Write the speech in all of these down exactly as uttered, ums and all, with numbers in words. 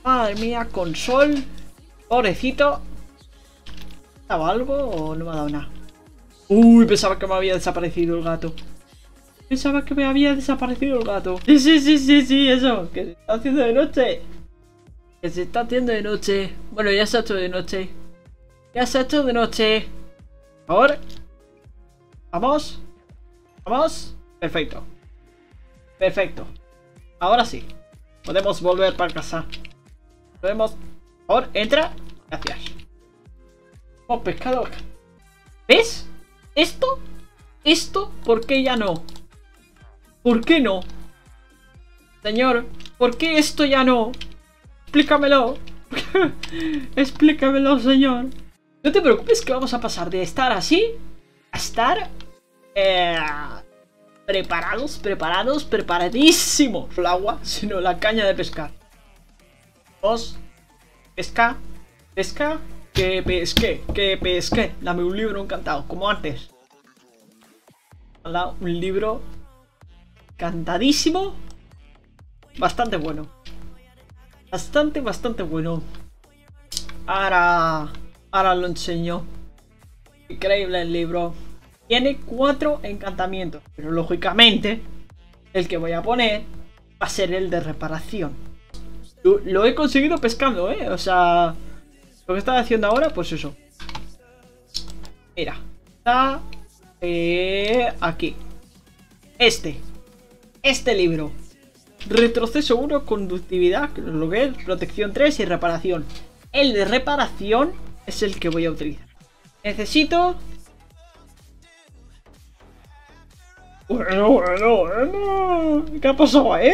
Madre mía, con sol. Pobrecito. ¿Me ha dado algo o no me ha dado nada? Uy, pensaba que me había desaparecido el gato. Pensaba que me había desaparecido el gato. Sí, sí, sí, sí, sí, eso. Que se está haciendo de noche. Que se está haciendo de noche. Bueno, ya se ha hecho de noche. Ya se ha hecho de noche. Por favor. Vamos. Vamos. Perfecto. Perfecto. Ahora sí. Podemos volver para casa. Podemos... Por favor, entra. Gracias. Oh, pescado. ¿Ves? ¿Esto? ¿Esto? ¿Por qué ya no? ¿Por qué no? Señor, ¿por qué esto ya no? Explícamelo. Explícamelo, señor. No te preocupes que vamos a pasar de estar así a estar... Eh, preparados, preparados, preparadísimos. El agua, sino la caña de pescar. Dos. Pesca. Pesca. Que pesque. Que pesque. Dame un libro encantado, como antes. Un libro encantadísimo. Bastante bueno. Bastante, bastante bueno. Ahora... Ahora lo enseño. Increíble el libro. Tiene cuatro encantamientos. Pero lógicamente, el que voy a poner va a ser el de reparación. Lo, lo he conseguido pescando, ¿eh? O sea, lo que estaba haciendo ahora, pues eso. Mira. Está... Eh, aquí. Este. Este libro. Retroceso uno, conductividad, lo que es protección tres y reparación. El de reparación es el que voy a utilizar. Necesito... Bueno, bueno, bueno. ¿Qué pasó ahí?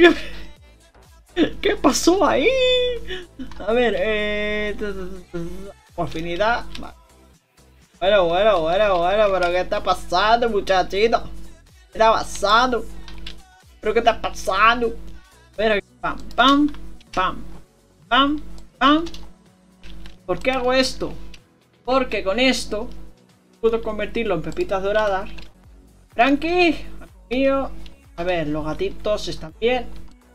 ¿Qué pasó ahí? A ver, eh... afinidad. Bueno, bueno, bueno, bueno, pero ¿qué está pasando, muchachito? ¿Qué está pasando? ¿Pero qué está pasando? A ver, pam, pam, pam, pam, pam. ¿Por qué hago esto? Porque con esto puedo convertirlo en pepitas doradas. Frankie, mío. A ver, los gatitos están bien.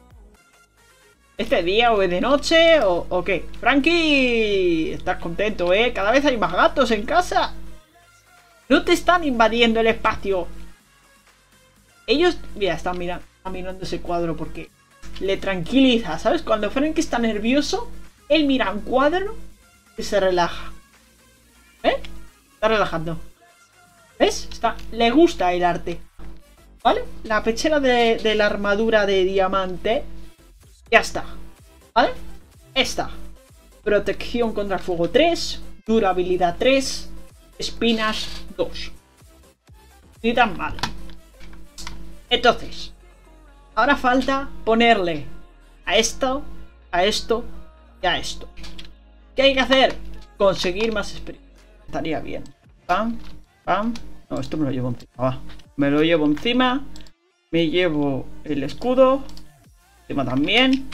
¿Este día o es de noche o, o qué? Frankie, estás contento, ¿eh? Cada vez hay más gatos en casa. No te están invadiendo el espacio. Ellos, mira, están mirando, están mirando ese cuadro porque le tranquiliza, ¿sabes? Cuando Frankie está nervioso, él mira un cuadro y se relaja. ¿Eh? Está relajando. ¿Ves? Está, le gusta el arte. ¿Vale? La pechera de, de la armadura de diamante. Ya está. ¿Vale? Esta. Protección contra el fuego tres. Durabilidad tres. Espinas dos. Ni tan mal. Entonces. Ahora falta ponerle a esto, a esto y a esto. ¿Qué hay que hacer? Conseguir más experiencia. Estaría bien. Pam, pam. No, esto me lo llevo encima. Va. Me lo llevo encima. Me llevo el escudo. Encima también.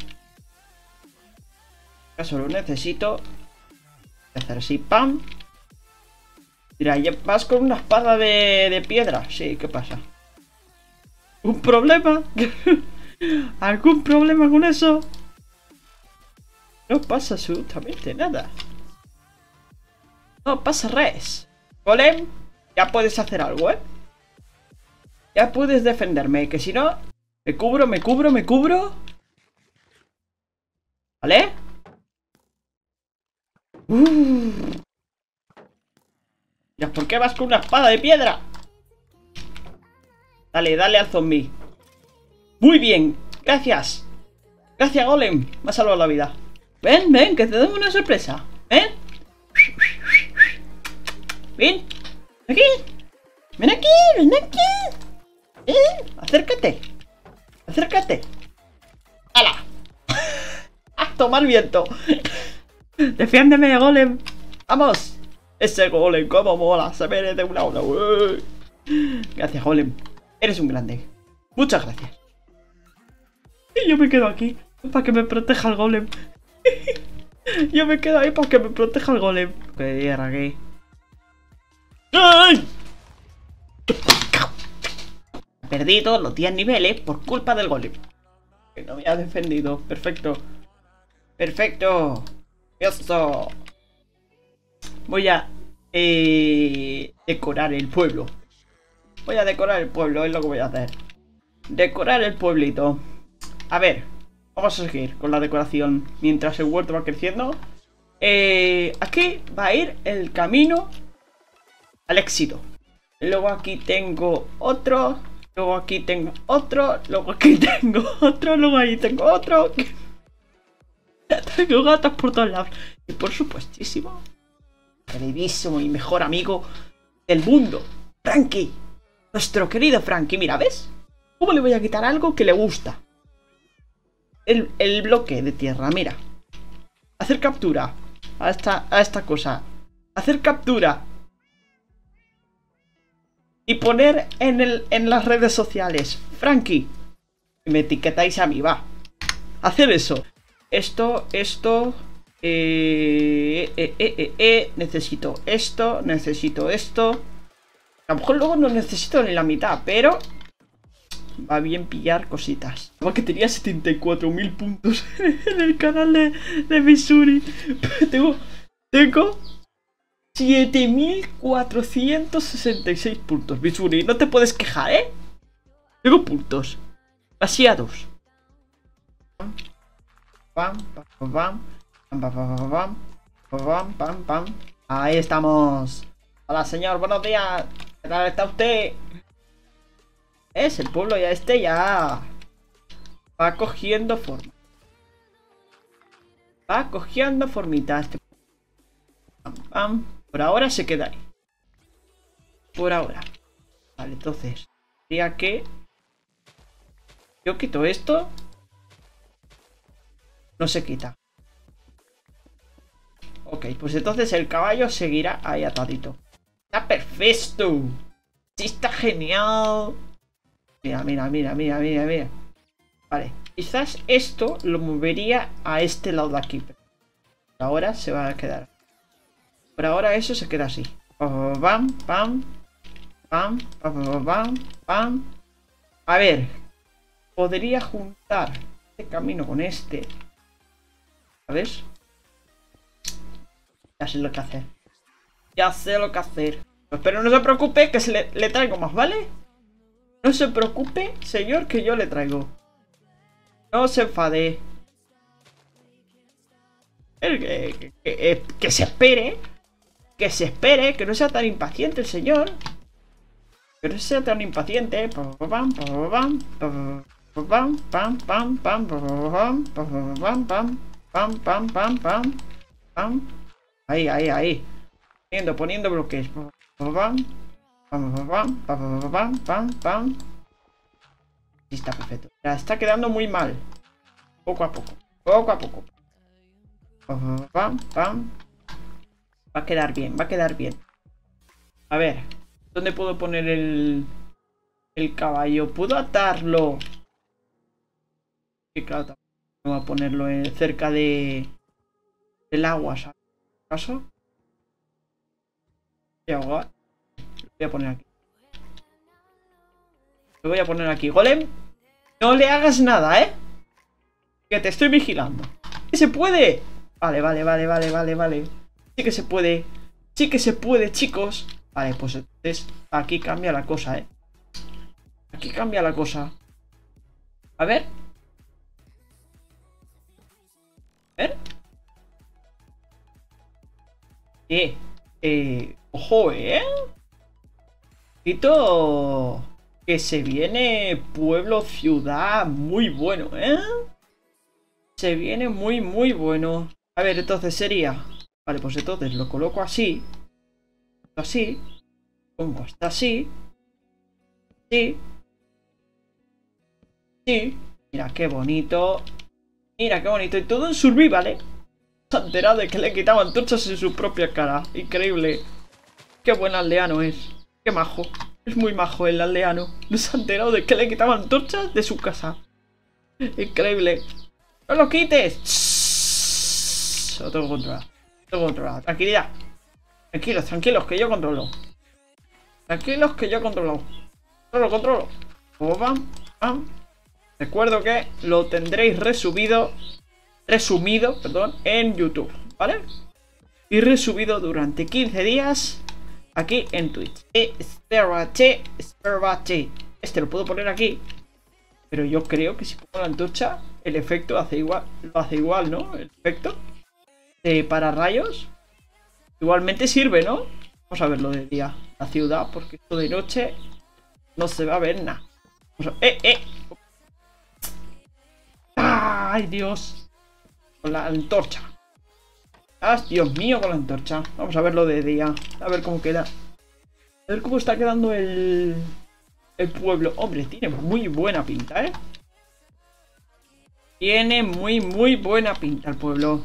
Acaso lo necesito. Voy a hacer así, pam. Mira, vas con una espada de, de piedra. Sí, ¿qué pasa? ¿Un problema? ¿Algún problema con eso? No pasa absolutamente nada. No pasa res. Golem, ya puedes hacer algo, ¿eh? Ya puedes defenderme, que si no... Me cubro, me cubro, me cubro. ¿Vale? Uh. Ya, ¿por qué vas con una espada de piedra? Dale, dale al zombie. Muy bien, gracias. Gracias, Golem. Me ha salvado la vida. Ven, ven, que te doy una sorpresa. Ven. Ven. Aquí. Ven aquí, ven aquí. Ven, acércate. Acércate. ¡Hala! ¡Ah, tomar viento! Defiéndeme, Golem. Vamos. Ese Golem, cómo mola. Se ve de una hora. Gracias, Golem. Eres un grande. Muchas gracias. Y yo me quedo aquí para que me proteja el Golem. Yo me quedo ahí para que me proteja el Golem. Que tierra aquí. ¡Ay! Perdí todos los diez niveles por culpa del Golem. Que no me ha defendido. Perfecto. Perfecto. Eso. Voy a eh, decorar el pueblo. Voy a decorar el pueblo, es lo que voy a hacer. Decorar el pueblito. A ver, vamos a seguir con la decoración mientras el huerto va creciendo. Eh, aquí va a ir el camino al éxito. Luego aquí tengo otro. Luego aquí tengo otro. Luego aquí tengo otro. Luego ahí tengo otro. Tengo gatos por todos lados. Y por supuestísimo, queridísimo y mejor amigo del mundo, Frankie. Nuestro querido Frankie. Mira, ¿ves? ¿Cómo le voy a quitar algo que le gusta? El, el bloque de tierra, mira. Hacer captura a esta, a esta cosa. Hacer captura. Y poner en, el, en las redes sociales. Frankie. Y me etiquetáis a mí, va. Hacer eso. Esto, esto. Eh, eh, eh, eh, eh, necesito esto, necesito esto. A lo mejor luego no necesito ni la mitad, pero va bien pillar cositas. Igual que tenía setenta y cuatro mil puntos en el canal de, de Missouri. Tengo, tengo siete mil cuatrocientos sesenta y seis puntos. Missouri, no te puedes quejar, ¿eh? Tengo puntos. Demasiados. Pam, pam, pam. Pam, pam, pam, pam, pam, pam, pam. Ahí estamos. Hola, señor, buenos días. ¿Qué tal está usted? Es el pueblo ya este ya va cogiendo forma. Va cogiendo formita este. Pam, pam. Por ahora se queda ahí. Por ahora. Vale, entonces diría que yo quito esto. No se quita. Ok, pues entonces el caballo seguirá ahí atadito. Está perfecto. Sí, está genial. Mira, mira, mira, mira, mira, mira. Vale, quizás esto lo movería a este lado de aquí. Pero ahora se va a quedar. Por ahora eso se queda así. Pam, pam, pam, pam, pam, pam, pam. A ver, podría juntar este camino con este. ¿Sabes? Ya sé lo que hacer. Ya sé lo que hacer. Pues, pero no se preocupe, que se le, le traigo más, ¿vale? No se preocupe, señor, que yo le traigo. No se enfade. Que, que, que, que se espere. Que se espere, que no sea tan impaciente el señor. Que no sea tan impaciente. Pam, pam, pam, pam, pam, pam, pam, pam, pam, pam, pam, pam, pam, pam, pam, pam. Ahí, ahí, ahí. Poniendo, poniendo bloques. Pam, pam, pam, pam, pam, pam, pam. Sí, está perfecto. Ya está quedando muy mal. Poco a poco. Poco a poco. Pam, pam, pam. Va a quedar bien, va a quedar bien. A ver. ¿Dónde puedo poner el... el caballo? ¿Puedo atarlo? Que claro, voy a ponerlo en, cerca de... del agua, ¿sabes? ¿Acaso? Voy a ahogar. Lo voy a poner aquí. Lo voy a poner aquí. Golem, no le hagas nada, ¿eh? Que te estoy vigilando. ¡Que se puede! Vale, vale, vale, vale, vale, vale. Sí que se puede. Sí que se puede, chicos. Vale, pues entonces aquí cambia la cosa, ¿eh? Aquí cambia la cosa. A ver. A ver. Eh, eh, ojo, eh. Quito que se viene pueblo, ciudad, muy bueno, eh. Se viene muy, muy bueno. A ver, entonces sería... Vale, pues entonces lo coloco así. Así. Pongo hasta así. Sí. Sí. Mira qué bonito. Mira qué bonito. Y todo en survival, ¿eh? Se ha enterado de que le quitaban antorchas en su propia cara. Increíble. Qué buen aldeano es. Qué majo. Es muy majo el aldeano. No se ha enterado de que le quitaban antorchas de su casa. Increíble. ¡No lo quites! Shhh. Lo tengo controlado. Lo tengo controlado. Tranquilidad. Tranquilos, tranquilos, que yo controlo. Tranquilos, que yo controlo. Controlo, controlo. Pam, pam. Recuerdo que lo tendréis resubido resumido, perdón, en YouTube, ¿vale? Y resubido durante quince días aquí en Twitch. Espérate, espérate. Este lo puedo poner aquí. Pero yo creo que si pongo la antorcha, el efecto hace igual, lo hace igual, ¿no? El efecto de para rayos. Igualmente sirve, ¿no? Vamos a verlo de día. La ciudad, porque esto de noche no se va a ver nada. Vamos a... ¡Eh, eh! ¡Ay, Dios! Con la antorcha. ¡Ah, Dios mío, con la antorcha! Vamos a verlo de día. A ver cómo queda. A ver cómo está quedando el... El pueblo. Hombre, tiene muy buena pinta, ¿eh? Tiene muy, muy buena pinta el pueblo.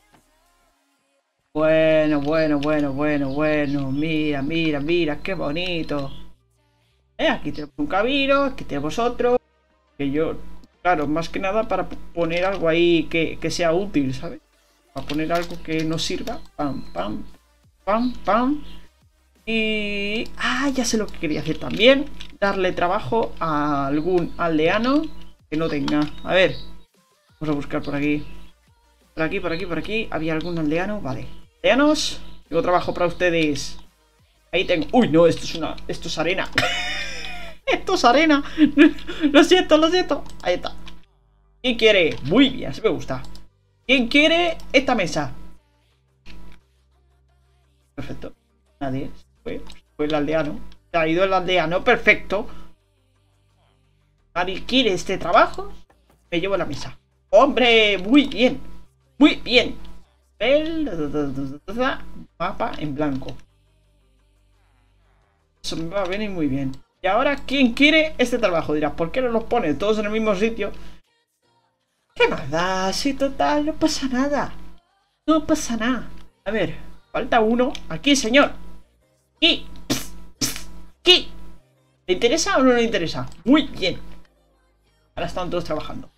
Bueno, bueno, bueno, bueno, bueno. Mira, mira, mira, qué bonito. Eh, aquí tenemos un cabiro, aquí tenemos otro. Que yo, claro, más que nada para poner algo ahí que, que sea útil, ¿sabes? Para poner algo que nos sirva. Pam, pam, pam, pam. Y... Ah, ya sé lo que quería hacer también. Darle trabajo a algún aldeano que no tenga. A ver. Vamos a buscar por aquí. Por aquí, por aquí, por aquí. ¿Había algún aldeano? Vale. Aldeanos. Tengo trabajo para ustedes. Ahí tengo... Uy, no, esto es una... Esto es arena. Esto es arena. Lo siento, lo siento. Ahí está. ¿Quién quiere? Muy bien, así me gusta. ¿Quién quiere esta mesa? Perfecto. Nadie. Fue, fue el aldeano. Se ha ido el aldeano. Perfecto. ¿Nadie quiere este trabajo? Me llevo la mesa. ¡Hombre! Muy bien. Muy bien. El mapa en blanco. Eso me va a venir muy bien. Y ahora, ¿quién quiere este trabajo? Dirás, ¿por qué no los pone todos en el mismo sitio? ¿Qué más da? Si total, no pasa nada. No pasa nada. A ver, falta uno. Aquí, señor. Aquí. Aquí. ¿Le interesa o no le interesa? Muy bien. Ahora están todos trabajando.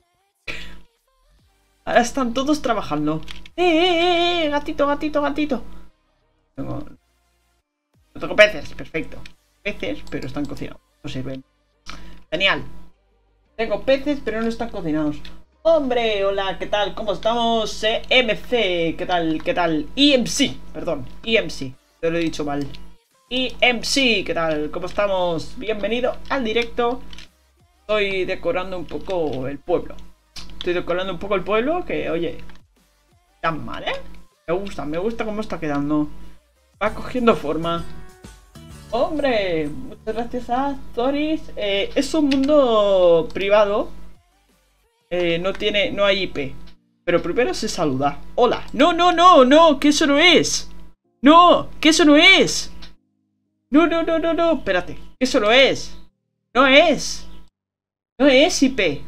Ahora están todos trabajando. ¡Eh, eh, eh! Gatito, gatito, gatito. Tengo... No tengo peces, perfecto. Peces, pero están cocinados. No sirven. Genial. Tengo peces, pero no están cocinados. Hombre, hola, ¿qué tal? ¿Cómo estamos? E M C, ¿qué tal? ¿Qué tal? E M C, perdón, E M C. Te lo he dicho mal. E M C, ¿qué tal? ¿Cómo estamos? Bienvenido al directo. Estoy decorando un poco el pueblo. Estoy decorando un poco el pueblo, que oye, tan mal, ¿eh? Me gusta, me gusta cómo está quedando. Va cogiendo forma. Hombre, muchas gracias a Toris. Eh, es un mundo privado. Eh, no tiene, no hay I P. Pero primero se saluda. Hola. No, no, no, no, que eso no es. No, que eso no es. No, no, no, no, no, espérate. Que eso no es. No es. No es I P.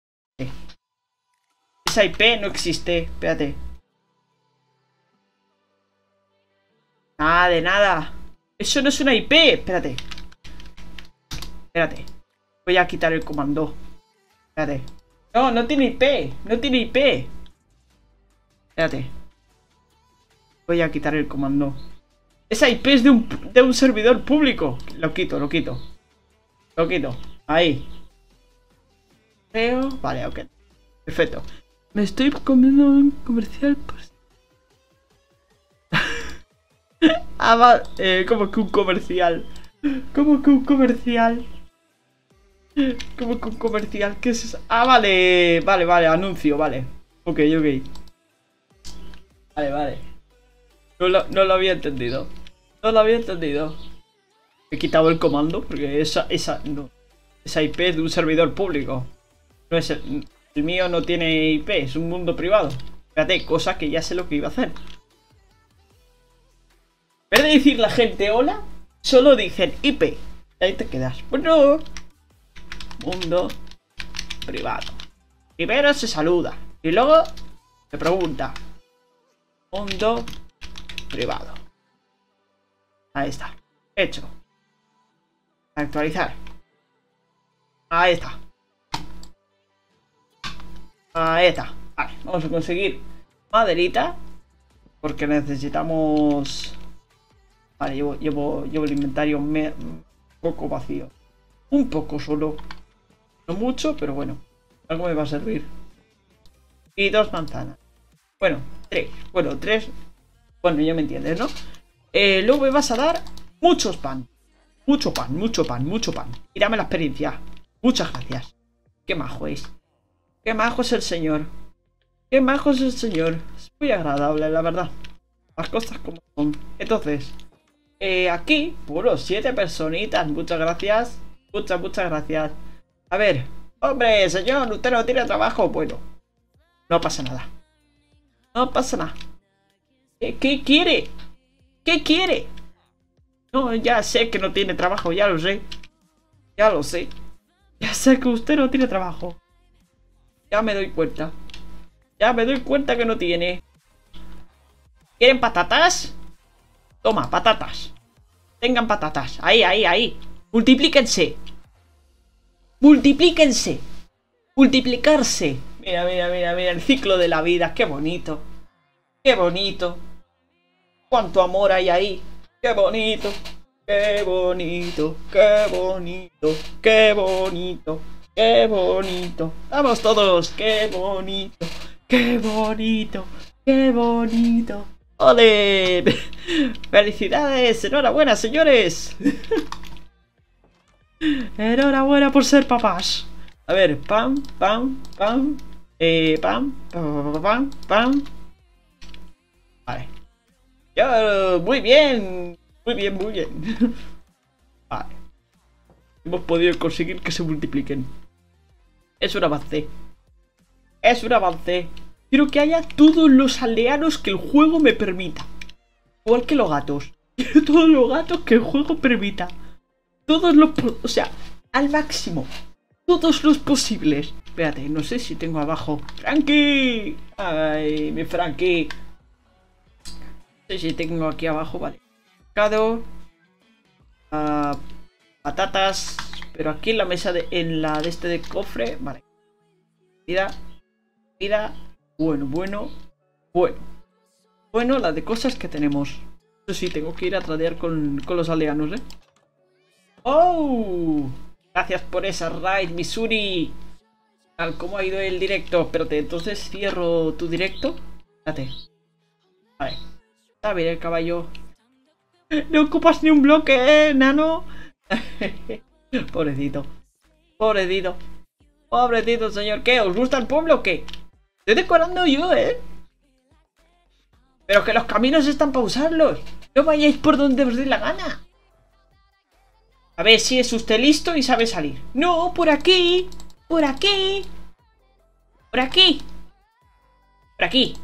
Esa I P no existe. Espérate. Nada de nada. Eso no es una I P. Espérate. Espérate. Voy a quitar el comando. Espérate. No, no tiene I P. No tiene I P. Espérate. Voy a quitar el comando. Esa I P es de un, de un servidor público. Lo quito, lo quito. Lo quito. Ahí. Creo. Vale, ok. Perfecto. Me estoy comiendo un comercial. Pues... ah, va. Eh, como que un comercial. Como que un comercial. Como que un comercial. ¿Qué es eso? Ah, vale. Vale, vale. Anuncio, vale. Ok, ok. Vale, vale. No lo, no lo había entendido. No lo había entendido. He quitado el comando porque esa, esa, no. Esa I P es de un servidor público. No es el, el mío no tiene I P, es un mundo privado. Fíjate, cosa que ya sé lo que iba a hacer. En vez de decir la gente hola, solo dicen I P. Y ahí te quedas. Bueno, mundo privado. Primero se saluda y luego se pregunta. Mundo privado. Ahí está. Hecho. Actualizar. Ahí está. Ahí está. Vale, vamos a conseguir maderita. Porque necesitamos... Vale, llevo, llevo, llevo el inventario me... un poco vacío. Un poco solo. No mucho, pero bueno. Algo me va a servir. Y dos manzanas. Bueno, tres. Bueno, tres. Bueno, ya me entiendes, ¿no? Eh, luego me vas a dar muchos pan. Mucho pan, mucho pan, mucho pan. Y dame la experiencia. Muchas gracias. Qué majo es. Qué majo es el señor. Qué majo es el señor. Es muy agradable, la verdad. Las cosas como son. Entonces, eh, aquí, puro, siete personitas. Muchas gracias. Muchas, muchas gracias. A ver. Hombre, señor, usted no tiene trabajo. Bueno, no pasa nada. No pasa nada. ¿Qué, qué quiere? ¿Qué quiere? No, ya sé que no tiene trabajo, ya lo sé. Ya lo sé. Ya sé que usted no tiene trabajo. Ya me doy cuenta. Ya me doy cuenta que no tiene. ¿Quieren patatas? Toma, patatas. Tengan patatas. Ahí, ahí, ahí. Multiplíquense. Multiplíquense. Multiplicarse. Mira, mira, mira, mira. El ciclo de la vida. Qué bonito. Qué bonito. Cuánto amor hay ahí. Qué bonito. Qué bonito. Qué bonito. Qué bonito. Qué bonito. Vamos todos. Qué bonito. Qué bonito. Qué bonito. ¡Ole! ¡Felicidades! ¡Enhorabuena, señores! ¡Enhorabuena por ser papás! A ver, pam, pam, pam. Eh, pam, pam, pam, pam. Vale. Ya, muy bien. Muy bien, muy bien. Vale. Hemos podido conseguir que se multipliquen. Es un avance. Es un avance. Quiero que haya todos los aldeanos que el juego me permita. Igual que los gatos. Quiero todos los gatos que el juego permita. Todos los... O sea, al máximo. Todos los posibles. Espérate, no sé si tengo abajo. ¡Frankie! ¡Ay, mi Frankie! No sé si tengo aquí abajo, vale. Pescado. Uh, patatas. Pero aquí en la mesa de... En la de este de cofre. Vale. Mira. Mira. Bueno, bueno, bueno. Bueno, la de cosas que tenemos. Eso sí, tengo que ir a tradear con, con los aldeanos, ¿eh? ¡Oh! Gracias por esa raid, Missouri. ¿Cómo ha ido el directo? Espérate, entonces cierro tu directo. Espérate. Vale. A ver, el caballo. No ocupas ni un bloque, ¿eh, nano? Pobrecito. Pobrecito. Pobrecito, señor. ¿Qué? ¿Os gusta el pueblo o qué? Estoy decorando yo, ¿eh? Pero que los caminos están para usarlos. No vayáis por donde os dé la gana. A ver si es usted listo y sabe salir. No, por aquí. Por aquí. Por aquí. Por aquí.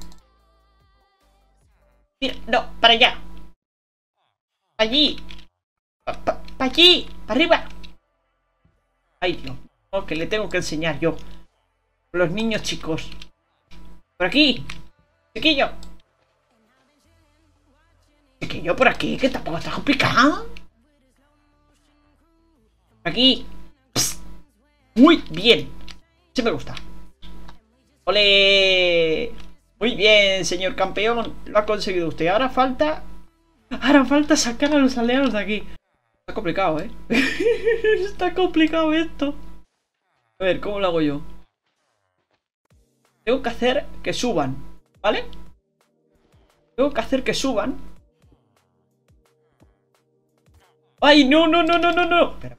Mira, no, para allá. Para allí. Para pa, pa allí. Para arriba. Ay, Dios. Oh, que le tengo que enseñar yo. Los niños chicos. Por aquí. Chiquillo. Chiquillo, por aquí, que tampoco está complicado. Por aquí. Psst. Muy bien. Sí me gusta. ¡Ole! Muy bien, señor campeón. Lo ha conseguido usted. Ahora falta... Ahora falta sacar a los aldeanos de aquí. Está complicado, ¿eh? Está complicado esto. A ver, ¿cómo lo hago yo? Tengo que hacer que suban, ¿vale? Tengo que hacer que suban. ¡Ay, no, no, no, no, no, no! Espera.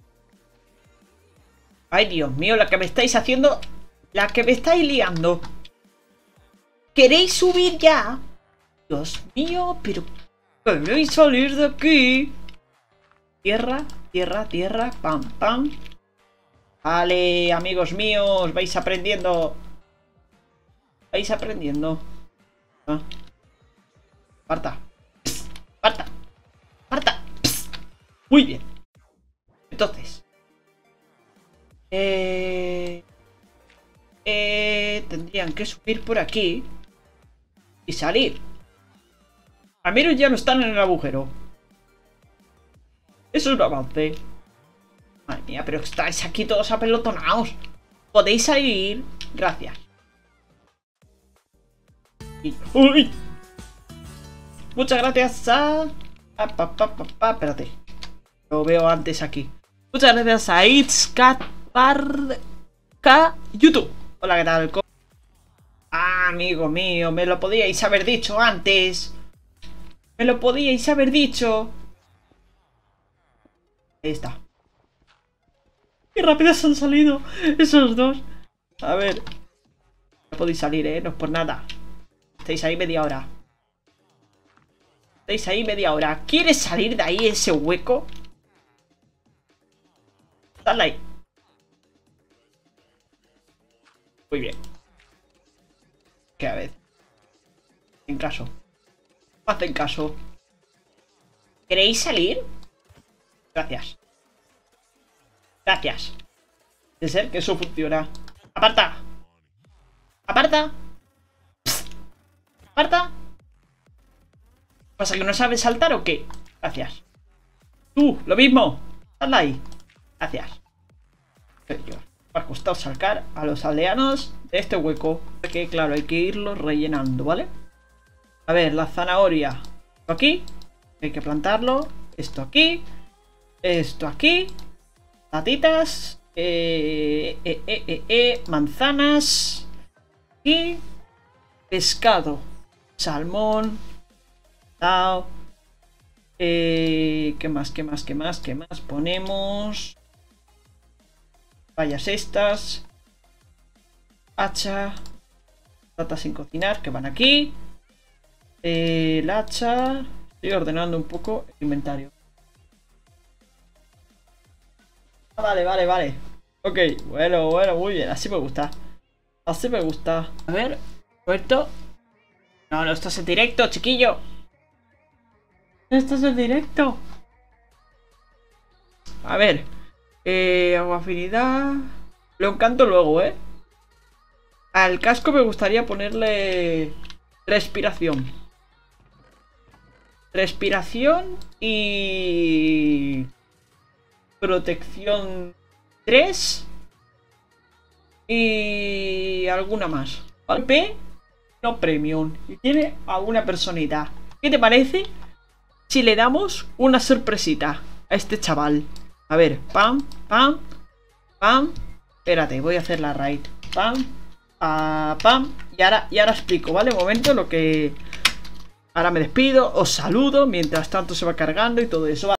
¡Ay, Dios mío! La que me estáis haciendo... La que me estáis liando. ¿Queréis subir ya? Dios mío, pero... ¿Queréis salir de aquí? Tierra, tierra, tierra, pam, pam. Vale, amigos míos, vais aprendiendo. Vais aprendiendo. Ah. Parta. Psst. Parta. Parta. Psst. Muy bien. Entonces. Eh... Eh... Tendrían que subir por aquí. Y salir. Al menos ya no están en el agujero. Eso es un avance. Madre mía, pero estáis aquí todos apelotonados. ¿Podéis salir? Gracias. Y... ¡Uy! Muchas gracias a... a pa, pa, pa, pa. Espérate. Lo veo antes aquí. Muchas gracias a It's Cat Park YouTube. Hola, ¿qué tal? amigo mío, me lo podíais haber dicho antes. Me lo podíais haber dicho. Ahí está. Qué rápido se han salido esos dos. A ver. No podéis salir, eh, no es por nada. Estáis ahí media hora. Estáis ahí media hora. ¿Quieres salir de ahí ese hueco? Dale ahí. Muy bien. Que a ver. En caso. No hacen caso. ¿Queréis salir? Gracias. Gracias. De ser que eso funciona. ¡Aparta! ¡Aparta! Psst. ¡Aparta! ¿Pasa que no sabes saltar o qué? Gracias. Tú, lo mismo. Dale ahí. Gracias. Me ha costado sacar a los aldeanos de este hueco. Porque claro, hay que irlo rellenando, ¿vale? A ver, la zanahoria. Esto aquí. Hay que plantarlo. Esto aquí. Esto aquí. Patitas. Eh, eh, eh, eh, eh, manzanas. Y pescado. Salmón. Tao. Eh, ¿Qué más? ¿Qué más? ¿Qué más? ¿Qué más? Ponemos. Vallas estas. Hacha. Patatas sin cocinar que van aquí. Eh, el hacha. Estoy ordenando un poco el inventario. Ah, vale, vale, vale. Ok, bueno, bueno, muy bien. Así me gusta. Así me gusta. A ver, ¿puerto? No, no estás en directo, chiquillo. No estás en directo. A ver. Eh, agua afinidad. Lo encanto luego, ¿eh? Al casco me gustaría ponerle respiración. Respiración y... protección tres. Y... alguna más. P no premium. Y tiene alguna personita. ¿Qué te parece si le damos una sorpresita a este chaval? A ver, pam, pam, pam. Espérate, voy a hacer la raid. Pam, ah, pam. Y ahora, y ahora explico, ¿vale? Un momento lo que... Ahora me despido, os saludo. Mientras tanto se va cargando y todo eso.